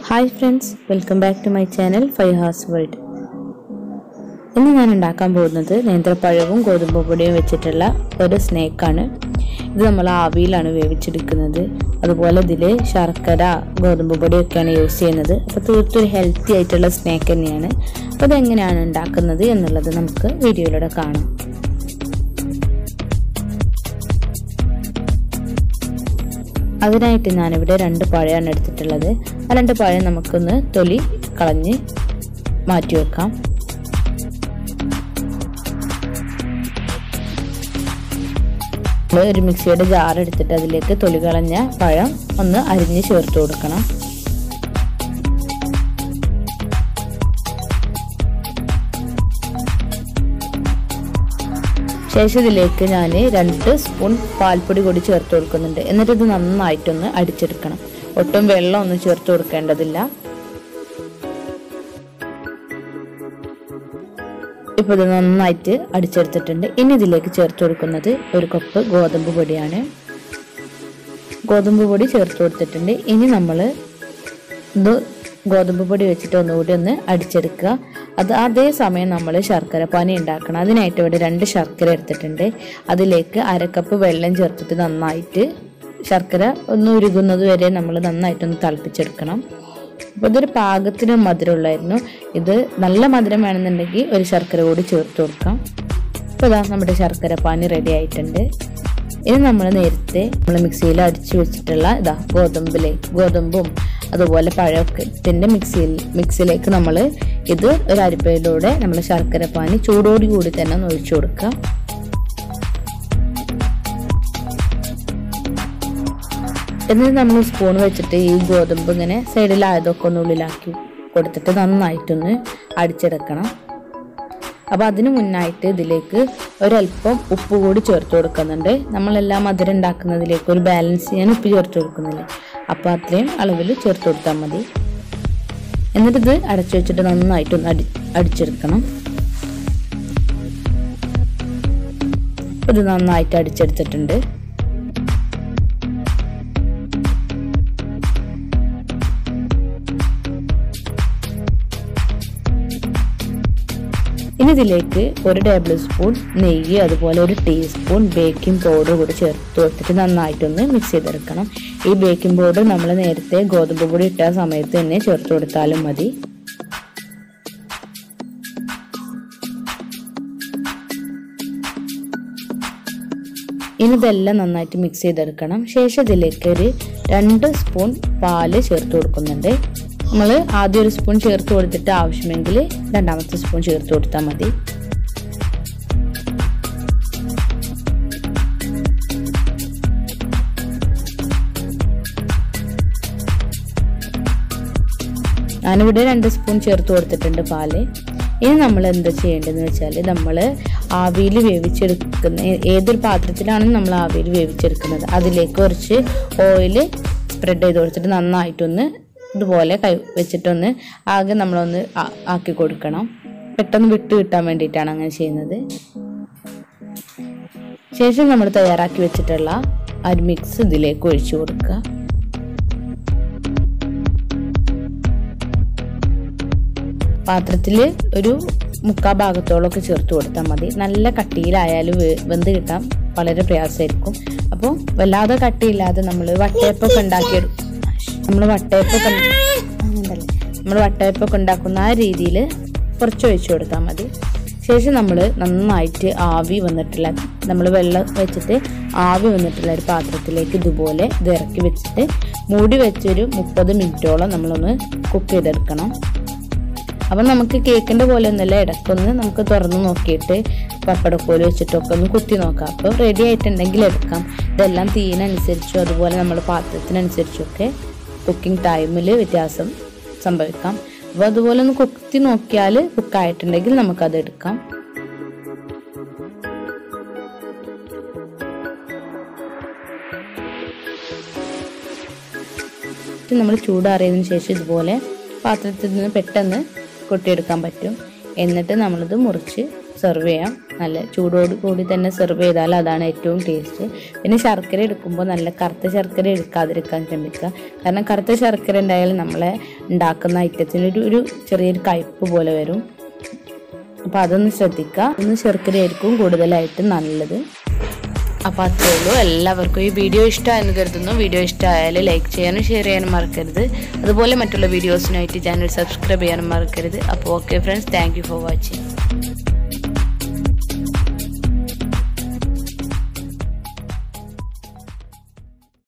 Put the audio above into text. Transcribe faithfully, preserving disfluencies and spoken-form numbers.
Hi friends, welcome back to my channel FAIHA'S world. ഇന്ന് ഞാൻ ഉണ്ടാക്കാൻ പോകുന്നത് നേന്ത്രപ്പഴവും ഗോതമ്പ് പൊടിയും വെച്ചിട്ടുള്ള ഒരു സ്നാക്ക് ആണ്. ഇത് നമ്മൾ ആവിയിലാണ് വേവിച്ചെടുക്കുന്നത്. അതുപോലെ ഇതിൽ ശർക്കര, ഗോതമ്പ് പൊടിയൊക്കെയാണ് യൂസ് ചെയ്യുന്നത്. അപ്പോൾ തീർച്ചയായും ഹെൽത്തി ആയിട്ടുള്ള സ്നാക്ക് തന്നെയാണ്. അപ്പോൾ അതെങ്ങനെയാണ് ഉണ്ടാക്കുന്നത് എന്നുള്ളത് നമുക്ക് വീഡിയോയിലൂടെ കാണാം. അതിനായിട്ട് ഞാനിവിടെ രണ്ട് പഴമാണ് എടുത്തിട്ടുള്ളത്. ആ രണ്ട് പഴം നമുക്കൊന്ന് തൊലി കളഞ്ഞ് മാറ്റി വെക്കാം. ഒരു മിക്സിയുടെ ജാർ എടുത്തിട്ട് അതിലേക്ക് തൊലി കളഞ്ഞ പഴം ഒന്ന് അരിഞ്ഞ് ചേർത്ത് കൊടുക്കണം. ശേഷം ഇതിലേക്ക് ഞാൻ രണ്ട് സ്പൂൺ പാൽപ്പൊടി കൂടി ചേർത്ത് കൊടുക്കുന്നുണ്ട്. എന്നിട്ട് ഇത് നന്നായിട്ടൊന്ന് അടിച്ചെടുക്കണം. ഒട്ടും വെള്ളം ഒന്നും ചേർത്ത് കൊടുക്കേണ്ടതില്ല. ഇപ്പോൾ ഇത് നന്നായിട്ട് അടിച്ചെടുത്തിട്ടുണ്ട്. ഇനി ഇതിലേക്ക് ചേർത്ത് കൊടുക്കുന്നത് ഒരു കപ്പ് ഗോതമ്പ് പൊടിയാണ്. ഗോതമ്പ് പൊടി ചേർത്ത് കൊടുത്തിട്ടുണ്ട്. ഇനി നമ്മൾ ഇത് ഗോതമ്പ് പൊടി വെച്ചിട്ട് ഒന്നുകൂടി ഒന്ന് അടിച്ചെടുക്കുക. അത് അതേ സമയം നമ്മൾ ശർക്കര പാനി ഉണ്ടാക്കണം. അതിനായിട്ട് ഇവിടെ രണ്ട് ശർക്കര എടുത്തിട്ടുണ്ട്. അതിലേക്ക് അരക്കപ്പ് വെള്ളം ചേർത്തിട്ട് നന്നായിട്ട് ശർക്കര ഒന്ന് ഉരുകുന്നത് വരെ നമ്മൾ നന്നായിട്ടൊന്ന് തിളപ്പിച്ചെടുക്കണം. അപ്പോൾ ഇതൊരു പാകത്തിന് മധുരമുള്ളായിരുന്നു. ഇത് നല്ല മധുരം വേണമെന്നുണ്ടെങ്കിൽ ഒരു ശർക്കര കൂടി ചേർത്ത് കൊടുക്കാം. അപ്പോൾ ഇതാ നമ്മുടെ ശർക്കര പാനി റെഡി ആയിട്ടുണ്ട്. ഇനി നമ്മൾ നേരത്തെ നമ്മൾ മിക്സിയിൽ അടിച്ചു വെച്ചിട്ടുള്ള ഇതാ ഗോതമ്പിലെ ഗോതമ്പും അതുപോലെ പഴമൊക്കെ ഇതിൻ്റെ മിക്സിയിൽ മിക്സിയിലേക്ക് നമ്മൾ ഇത് ഒരു അരിപ്പയിലൂടെ നമ്മൾ ശർക്കര പാനി ചൂടോടി കൂടി തന്നെ ഒന്ന് ഒഴിച്ചു കൊടുക്കുക. എന്നിട്ട് നമ്മൾ സ്പൂൺ വെച്ചിട്ട് ഈ ഗോതമ്പ് ഇങ്ങനെ സൈഡിലായതൊക്കെ ഒന്ന് ഉള്ളിലാക്കി കൊടുത്തിട്ട് നന്നായിട്ടൊന്ന് അടിച്ചെടുക്കണം. അപ്പോൾ അതിന് മുന്നായിട്ട് ഇതിലേക്ക് ഒരല്പം ഉപ്പ് കൂടി ചേർത്ത് കൊടുക്കുന്നുണ്ട്. നമ്മളെല്ലാം മധുരം ഉണ്ടാക്കുന്നതിലേക്ക് ഒരു ബാലൻസ് ചെയ്യാൻ ഉപ്പ് ചേർത്ത് കൊടുക്കുന്നില്ല. അപ്പോൾ അത്രയും അളവിൽ ചേർത്ത് കൊടുത്താൽ മതി. എന്നിട്ട് ഇത് അടച്ചു വെച്ചിട്ട് നന്നായിട്ടൊന്ന് അടി അടിച്ചെടുക്കണം. ഇത് നന്നായിട്ട് അടിച്ചെടുത്തിട്ടുണ്ട്. ഇനി ഇതിലേക്ക് ഒരു ടേബിൾ സ്പൂൺ നെയ്യ് അതുപോലെ ഒരു ടീസ്പൂൺ ബേക്കിംഗ് പൗഡർ കൂടി ചേർത്ത് കൊടുത്തിട്ട് നന്നായിട്ടൊന്ന് മിക്സ് ചെയ്തെടുക്കണം. ഈ ബേക്കിംഗ് പൗഡർ നമ്മൾ നേരത്തെ ഗോതമ്പ് പൊടി ഇട്ട സമയത്ത് തന്നെ ചേർത്ത് കൊടുത്താലും മതി. ഇനി ഇതെല്ലാം നന്നായിട്ട് മിക്സ് ചെയ്തെടുക്കണം. ശേഷം ഇതിലേക്ക് ഒരു രണ്ട് സ്പൂൺ പാല് ചേർത്ത് കൊടുക്കുന്നുണ്ട്. നമ്മൾ ആദ്യം ഒരു സ്പൂൺ ചേർത്ത് കൊടുത്തിട്ട് ആവശ്യമെങ്കിൽ രണ്ടാമത്തെ സ്പൂൺ ചേർത്ത് കൊടുത്താൽ മതി. ഞാനിവിടെ രണ്ട് സ്പൂൺ ചേർത്ത് കൊടുത്തിട്ടുണ്ട് പാല്. ഇനി നമ്മൾ എന്താ ചെയ്യേണ്ടതെന്ന് വെച്ചാൽ നമ്മൾ ആവിയിൽ വേവിച്ചെടുക്കുന്ന ഏതൊരു പാത്രത്തിലാണ് നമ്മൾ ആവിയിൽ വേവിച്ചെടുക്കുന്നത് അതിലേക്ക് കുറച്ച് ഓയിൽ സ്പ്രെഡ് ചെയ്ത് കൊടുത്തിട്ട് നന്നായിട്ടൊന്ന് ഇതുപോലെ കൈ വെച്ചിട്ടൊന്ന് ആകെ നമ്മളൊന്ന് ആക്കി കൊടുക്കണം. പെട്ടെന്ന് വിട്ട് കിട്ടാൻ വേണ്ടിയിട്ടാണ് അങ്ങനെ ചെയ്യുന്നത്. ശേഷം നമ്മൾ തയ്യാറാക്കി വെച്ചിട്ടുള്ള അരി മിക്സ് ഇതിലേക്ക് ഒഴിച്ചു കൊടുക്കുക. പാത്രത്തിൽ ഒരു മുക്കാൽ ഭാഗത്തോളമൊക്കെ ചേർത്ത് കൊടുത്താൽ മതി. നല്ല കട്ടിയിലായാലും വെന്ത് കിട്ടാൻ വളരെ പ്രയാസമായിരിക്കും. അപ്പോൾ വല്ലാതെ കട്ടിയില്ലാതെ നമ്മൾ വട്ടയപ്പൊക്കെ ഉണ്ടാക്കിയെടുക്കും നമ്മൾ വട്ടയപ്പൊക്കെ അങ്ങനല്ലേ നമ്മൾ വട്ടയപ്പൊക്കെ ഉണ്ടാക്കുന്ന ആ രീതിയിൽ കുറച്ച് ഒഴിച്ചു കൊടുത്താൽ മതി. ശേഷം നമ്മൾ നന്നായിട്ട് ആവി വന്നിട്ടുള്ള നമ്മൾ വെള്ളം വെച്ചിട്ട് ആവി വന്നിട്ടുള്ള ഒരു പാത്രത്തിലേക്ക് ഇതുപോലെ ഇത് ഇറക്കി വെച്ചിട്ട് മൂടി വെച്ചൊരു മുപ്പത് മിനിറ്റോളം നമ്മളൊന്ന് കുക്ക് ചെയ്തെടുക്കണം. അപ്പം നമുക്ക് കേക്കിൻ്റെ പോലെ ഒന്നല്ല, ഇടയ്ക്കൊന്ന് നമുക്ക് തുറന്ന് നോക്കിയിട്ട് പപ്പടക്കോല് വെച്ചിട്ടൊക്കെ ഒന്ന് കുത്തി നോക്കാം. അപ്പോൾ റെഡി ആയിട്ടുണ്ടെങ്കിൽ എടുക്കാം. ഇതെല്ലാം തീനനുസരിച്ചും അതുപോലെ നമ്മുടെ പാത്രത്തിനനുസരിച്ചൊക്കെ കുക്കിംഗ് ടൈമിൽ വ്യത്യാസം സംഭവിക്കാം. അപ്പോൾ അതുപോലെ ഒന്ന് കുത്തി നോക്കിയാൽ കുക്കായിട്ടുണ്ടെങ്കിൽ നമുക്കത് എടുക്കാം. നമ്മൾ ചൂടാറിയതിന് ശേഷം ഇതുപോലെ പാത്രത്തിൽ നിന്ന് പെട്ടെന്ന് കൊട്ടിയെടുക്കാൻ പറ്റും. എന്നിട്ട് നമ്മളിത് മുറിച്ച് സെർവ് ചെയ്യാം. നല്ല ചൂടോട് കൂടി തന്നെ സെർവ് ചെയ്താൽ അതാണ് ഏറ്റവും ടേസ്റ്റ്. പിന്നെ ശർക്കര എടുക്കുമ്പോൾ നല്ല കറുത്ത ശർക്കര എടുക്കാതിരിക്കാൻ ശ്രമിക്കുക. കാരണം കറുത്ത ശർക്കര ഉണ്ടായാൽ നമ്മളെ ഉണ്ടാക്കുന്ന ഐറ്റത്തിനൊരു ഒരു ചെറിയൊരു കയ്പ്പ് പോലെ വരും. അപ്പോൾ അതൊന്ന് ശ്രദ്ധിക്കുക. ഒന്ന് ശർക്കരയായിരിക്കും കൂടുതലായിട്ട് നല്ലത്. അപ്പോൾ അത്രേ ഉള്ളൂ. എല്ലാവർക്കും ഈ വീഡിയോ ഇഷ്ടമായെന്ന് കരുതുന്നു. വീഡിയോ ഇഷ്ടമായാൽ ലൈക്ക് ചെയ്യാനും ഷെയർ ചെയ്യാനും മറക്കരുത്. അതുപോലെ മറ്റുള്ള വീഡിയോസിനായിട്ട് ചാനൽ സബ്സ്ക്രൈബ് ചെയ്യാനും മറക്കരുത്. അപ്പോൾ okay friends, thank you for watching.